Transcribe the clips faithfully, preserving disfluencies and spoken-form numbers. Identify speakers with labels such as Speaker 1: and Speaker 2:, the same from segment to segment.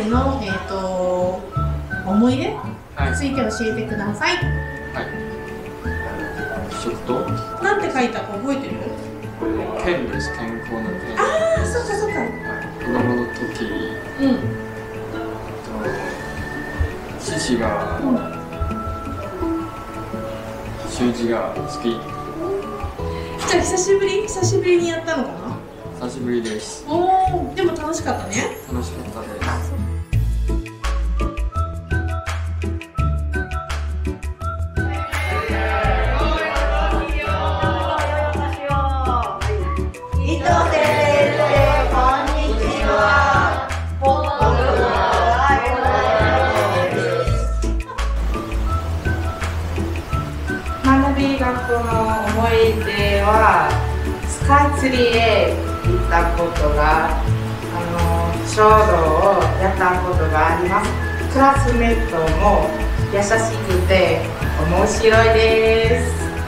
Speaker 1: の、えー、と思い出について教えてください。
Speaker 2: はい。食と
Speaker 1: なんて書いたか覚えてる？
Speaker 2: これペンです。健康のペン。
Speaker 1: ああ、そっかそっか。
Speaker 2: 子供の時、
Speaker 1: うん。
Speaker 2: 父が、うん、習字が好き。
Speaker 1: じゃあ久しぶり久しぶりにやったのかな？
Speaker 2: 久しぶりです。
Speaker 1: おお、でも楽しかったね。
Speaker 2: 楽しかったです。
Speaker 3: 学び学校の思い出はスカイツリーへ行ったことが、あのちょうどやったことがあります。クラスメートも優しくて面白いです。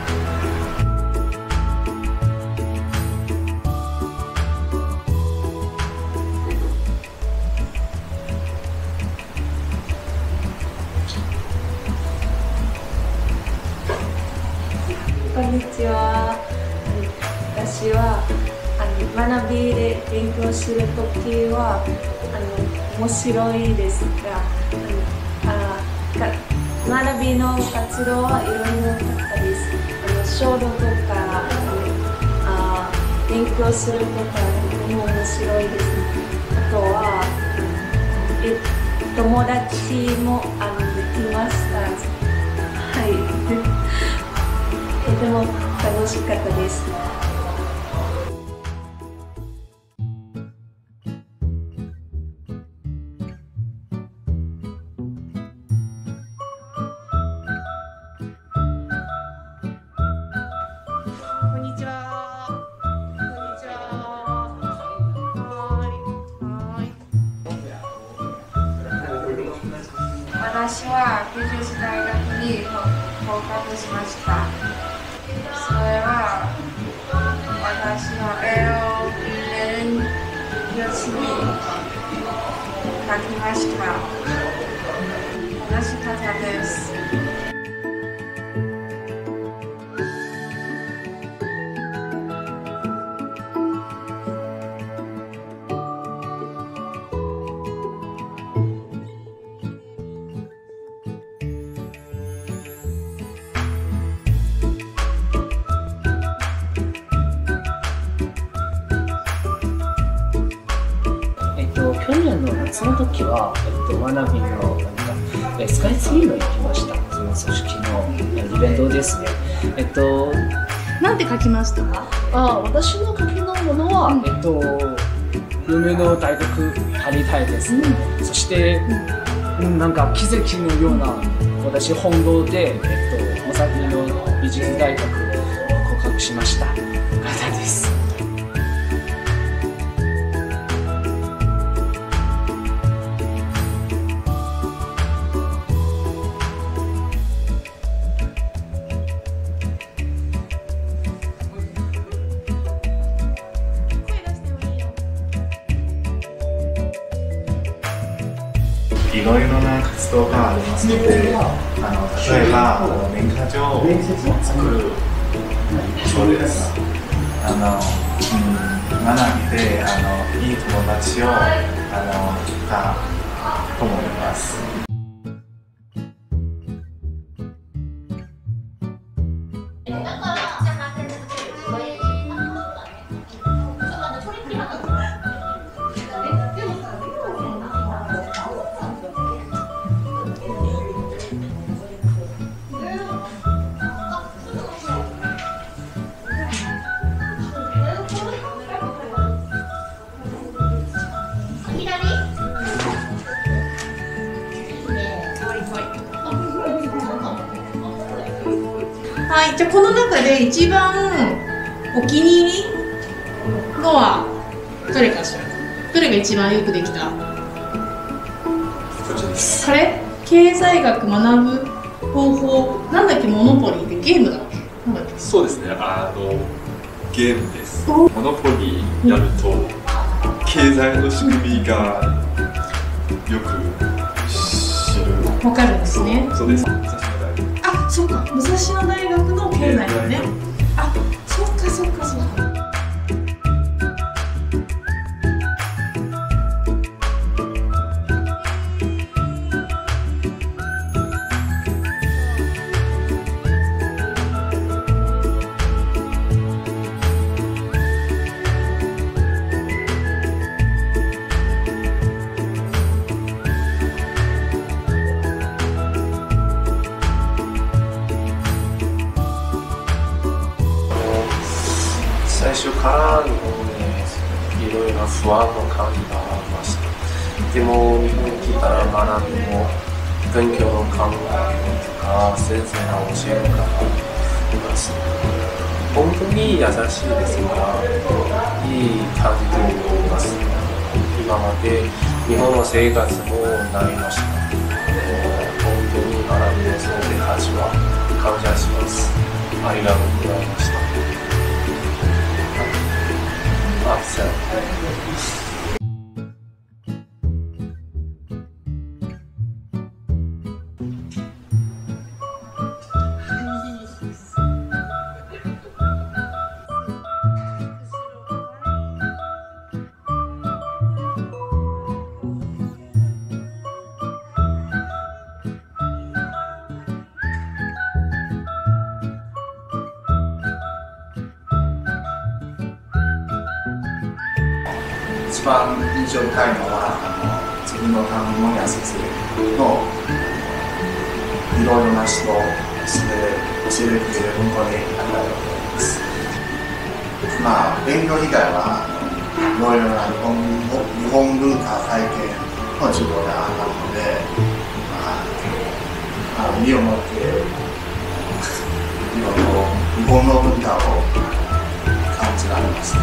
Speaker 4: こんにちは。私はあの学びで勉強するときはあの面白いですが、あのあ学びの活動はいろいろだったです。あの書道とかあ勉強するとかとても面白いです。あとはえ友達もあのできました。はい。とても楽しかったです。
Speaker 1: こんにちは。こんにちは。はーい。はーい。
Speaker 3: 私は九州市大学に合格しました。それは私の絵を練習に描きました。楽しかったです。
Speaker 5: 去年の夏の時は、えっと、学びのなんかえスカイツリーも行きました。その組織のイベントですね。えっと、
Speaker 1: なんて書きましたか？
Speaker 5: あ、私の書きのものは、うん、えっと、夢の大学入りたいです、ね。うん、そして、うん、なんか奇跡のような、私本郷で、えっと、大崎の美術大学を合格しました方です。
Speaker 6: いろいろな活動がありますので、あの例えば年賀状を作るそうです。あの、うん、学んであのいい友達をあのいたと思います。
Speaker 1: はい、じゃあこの中で一番お気に入りのはどれかしら？どれが一番よくできた？
Speaker 2: こっちです。
Speaker 1: これ？経済学学ぶ方法、なんだっけ、モノポリーってゲームだっけ？なんだっけ？
Speaker 2: そうですね、あのゲームです。モノポリーやると経済の仕組みがよく知る。
Speaker 1: わかるんですね。
Speaker 2: そうです。武蔵野大学。
Speaker 1: あ、そうか、武蔵野大学の校内だね。あ、そっかそっかそっか。
Speaker 6: 最初から日本でいろいろ不安の感じがありました。でも日本に来たら学びも勉強の考えとか先生の教えがあります。本当に優しいですからいい感じと思います。今まで日本の生活もなりました。本当に学びの先生たちは感謝します。ありがとうございました。Awesome.
Speaker 7: 一番印象深いのはあの自分の担任のや先生のいろいろな人を教えてくれて本当にありがとうございます。まあ勉強以外はいろいろな日本日本文化体験の授業があったので、まあ、身をもっていろいろ日本の文化を感じられました。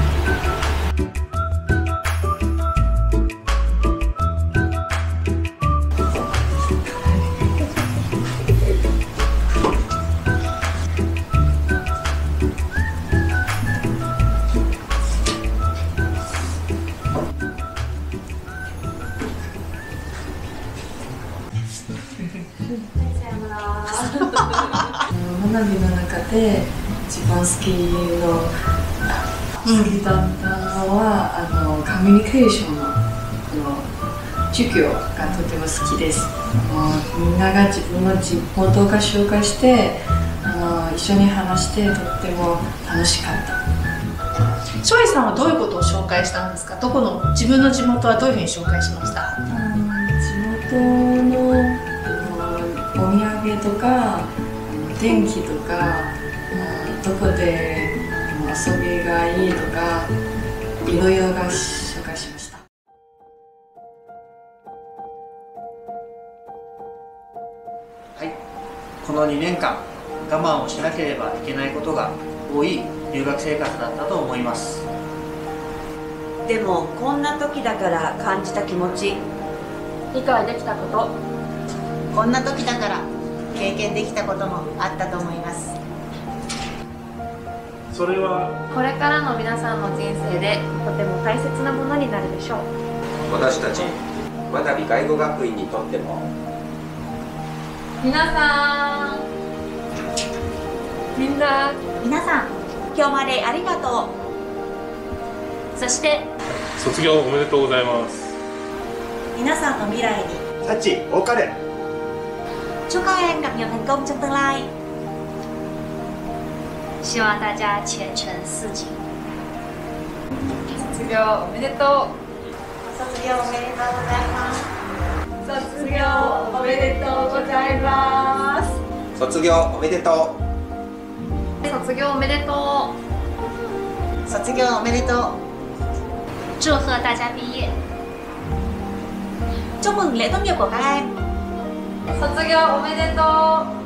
Speaker 4: 花火の中で一番好きの好きだったのは、あのコミュニケーションのこの授業がとても好きです。あのみんなが自分の地元が紹介してあの一緒に話してとっても楽しかった。
Speaker 1: ショイさんはどういうことを紹介したんですか？どこの自分の地元はどういうふうに紹介しました？
Speaker 4: 地元のお土産とか天気とかどこで遊びがいいとかいろいろが紹介しました。
Speaker 8: はい、このにねんかん我慢をしなければいけないことが多い留学生活だったと思います。
Speaker 9: でもこんな時だから感じた気持ち、理解できたこと、
Speaker 10: こんな時だから経験できたこともあったと思います。
Speaker 6: それは
Speaker 3: これからの皆さんの人生でとても大切なものになるでしょう。
Speaker 11: 私たちまた美外語学院にとっても
Speaker 3: 皆さんみんな
Speaker 10: 皆さん今日までありがとう。
Speaker 3: そして
Speaker 12: 卒業おめでとうございます。
Speaker 10: 皆さんの未来に
Speaker 6: 幸多かれ。
Speaker 10: 祝các em gặp nhiều thành công trong tương lai。
Speaker 3: 希望大家前程似锦。
Speaker 4: 卒業おめでとう。
Speaker 10: 卒業おめでとうございます。
Speaker 4: 卒業おめでとうございます。
Speaker 11: 卒業おめでとう。
Speaker 3: 卒業おめでと
Speaker 10: う。卒業おめでとう。
Speaker 3: 祝贺大家毕业。
Speaker 10: Chúc mừng lễ tốt nghiệp của các em。
Speaker 4: 卒業おめでとう。